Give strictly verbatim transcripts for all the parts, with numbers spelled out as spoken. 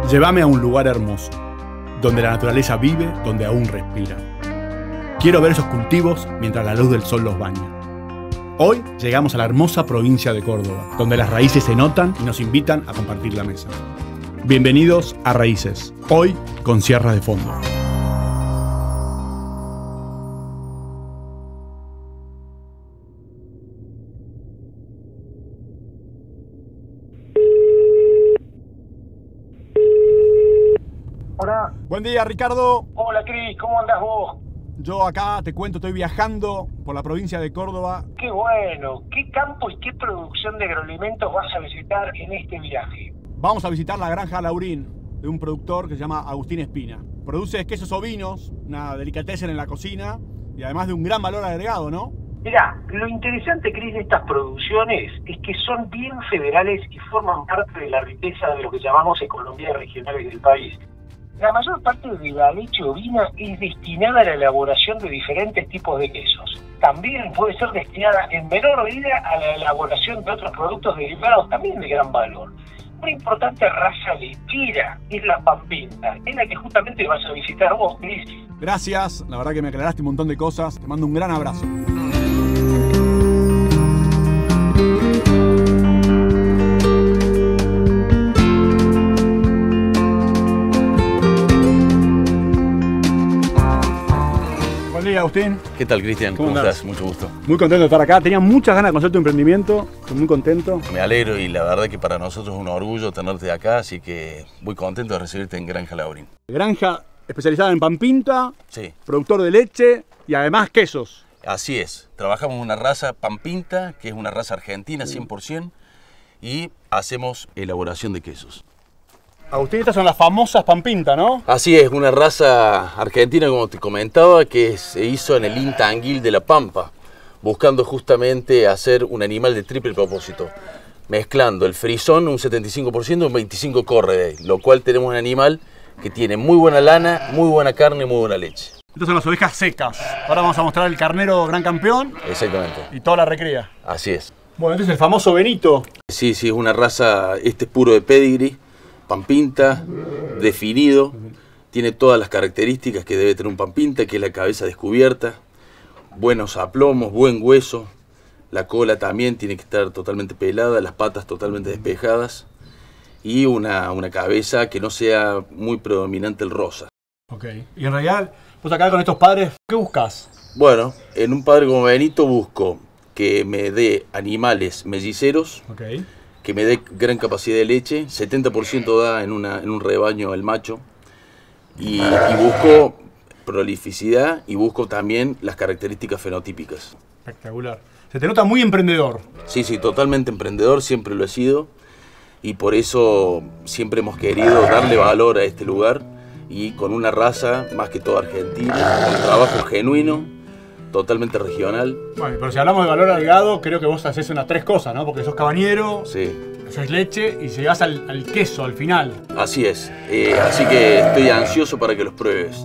Llévame a un lugar hermoso, donde la naturaleza vive, donde aún respira. Quiero ver esos cultivos mientras la luz del sol los baña. Hoy llegamos a la hermosa provincia de Córdoba, donde las raíces se notan y nos invitan a compartir la mesa. Bienvenidos a Raíces, hoy con Sierras de Fondo. Hola. Buen día, Ricardo. Hola, Cris, ¿cómo andás vos? Yo acá te cuento, estoy viajando por la provincia de Córdoba. Qué bueno. ¿Qué campo y qué producción de agroalimentos vas a visitar en este viaje? Vamos a visitar la granja Laurín, de un productor que se llama Agustín Espina. Produce quesos ovinos, una delicatessen en la cocina y además de un gran valor agregado, ¿no? Mirá, lo interesante, Cris, de estas producciones es que son bien federales y forman parte de la riqueza de lo que llamamos economías regionales del país. La mayor parte de la leche ovina es destinada a la elaboración de diferentes tipos de quesos. También puede ser destinada en menor medida a la elaboración de otros productos derivados también de gran valor. Una importante raza lechera es la Pampinta, es la que justamente vas a visitar vos, Cris. Gracias, la verdad que me aclaraste un montón de cosas. Te mando un gran abrazo. Agustín. ¿Qué tal, Cristian? ¿Cómo, ¿Cómo estás? Mucho gusto. Muy contento de estar acá. Tenía muchas ganas de conocer tu emprendimiento. Estoy muy contento. Me alegro y la verdad que para nosotros es un orgullo tenerte acá, así que muy contento de recibirte en Granja Laurín. Granja especializada en pan pinta, sí. Productor de leche y además quesos. Así es. Trabajamos una raza pan pinta, que es una raza argentina cien por ciento, y hacemos elaboración de quesos. Agustín, estas son las famosas Pampinta, ¿no? Así es, una raza argentina, como te comentaba, que se hizo en el INTA Anguil de La Pampa, buscando justamente hacer un animal de triple propósito, mezclando el frisón un setenta y cinco por ciento, un veinticinco por ciento corre de ahí, lo cual tenemos un animal que tiene muy buena lana, muy buena carne y muy buena leche. Estas son las ovejas secas. Ahora vamos a mostrar el carnero gran campeón. Exactamente. Y toda la recría. Así es. Bueno, este es el famoso Benito. Sí, sí, es una raza, este es puro de pedigree. Pampinta, definido, tiene todas las características que debe tener un Pampinta, que es la cabeza descubierta, buenos aplomos, buen hueso, la cola también tiene que estar totalmente pelada, las patas totalmente despejadas y una, una cabeza que no sea muy predominante el rosa. Ok, y en realidad, vos acá con estos padres, ¿qué buscas? Bueno, en un padre como Benito busco que me dé animales melliceros, okay, que me dé gran capacidad de leche, setenta por ciento da en, una, en un rebaño el macho, y, y busco prolificidad y busco también las características fenotípicas. Espectacular. Se te nota muy emprendedor. Sí, sí, totalmente emprendedor, siempre lo he sido, y por eso siempre hemos querido darle valor a este lugar, y con una raza más que todo argentina, con trabajo genuino, totalmente regional. Bueno, pero si hablamos de valor agregado, creo que vos haces unas tres cosas, ¿no? Porque sos cabañero, sí, haces leche y llegás al, al queso al final. Así es, eh, así que estoy ansioso para que los pruebes.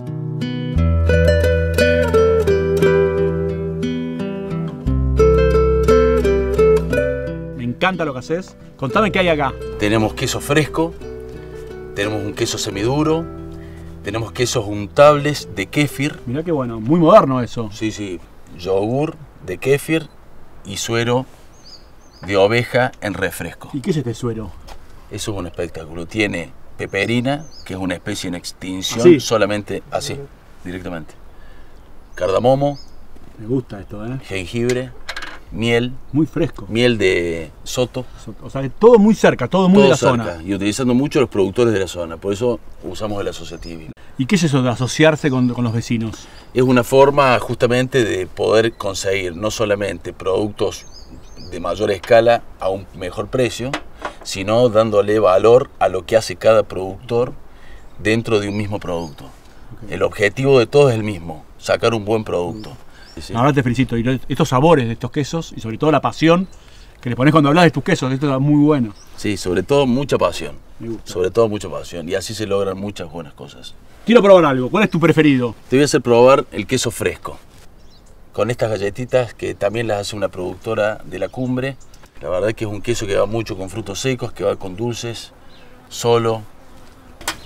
Me encanta lo que haces. Contame qué hay acá. Tenemos queso fresco, tenemos un queso semiduro, tenemos quesos untables de kéfir. Mirá qué bueno, muy moderno eso. Sí, sí, yogur de kéfir y suero de oveja en refresco. ¿Y qué es este suero? Eso es un espectáculo. Tiene peperina, que es una especie en extinción, ¿Así? Solamente así, directamente. Cardamomo. Me gusta esto, ¿eh? Jengibre, miel. Muy fresco. Miel de soto. O sea, todo muy cerca, todo muy todo de la cerca, zona. Y utilizando mucho los productores de la zona, por eso usamos el asociativo. ¿Y qué es eso de asociarse con, con los vecinos? Es una forma justamente de poder conseguir no solamente productos de mayor escala a un mejor precio, sino dándole valor a lo que hace cada productor dentro de un mismo producto. Okay. El objetivo de todo es el mismo, sacar un buen producto. ¿Sí? Ahora te felicito. Y estos sabores de estos quesos y sobre todo la pasión que le pones cuando hablas de tus quesos, esto es muy bueno. Sí, sobre todo mucha pasión. Sobre todo mucha pasión. Y así se logran muchas buenas cosas. Quiero probar algo. ¿Cuál es tu preferido? Te voy a hacer probar el queso fresco. Con estas galletitas que también las hace una productora de La Cumbre. La verdad que es un queso que va mucho con frutos secos, que va con dulces, solo.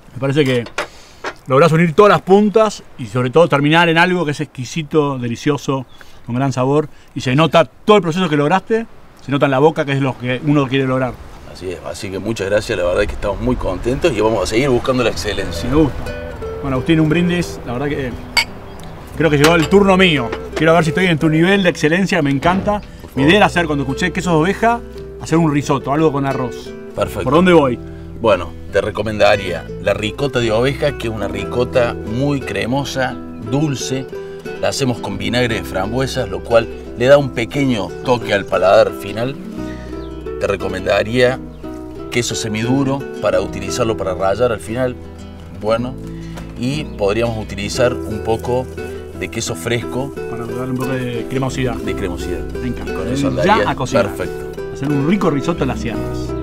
Me parece que lográs unir todas las puntas y sobre todo terminar en algo que es exquisito, delicioso, con gran sabor. Y se nota todo el proceso que lograste, se nota en la boca, que es lo que uno quiere lograr. Así es, así que muchas gracias, la verdad es que estamos muy contentos y vamos a seguir buscando la excelencia. Me gusta. Bueno, Agustín, un brindis, la verdad que creo que llegó el turno mío. Quiero ver si estoy en tu nivel de excelencia, me encanta. Mi idea era hacer, cuando escuché quesos de oveja, hacer un risotto, algo con arroz. Perfecto. ¿Por dónde voy? Bueno, te recomendaría la ricota de oveja, que es una ricota muy cremosa, dulce. La hacemos con vinagre de frambuesas, lo cual le da un pequeño toque al paladar final. Te recomendaría queso semiduro para utilizarlo para rallar al final. Bueno, y podríamos utilizar un poco de queso fresco. Para darle un poco de cremosidad. De cremosidad. Me encanta. Con eso Ya andaría a cocinar. perfecto. Hacer un rico risotto en las sierras.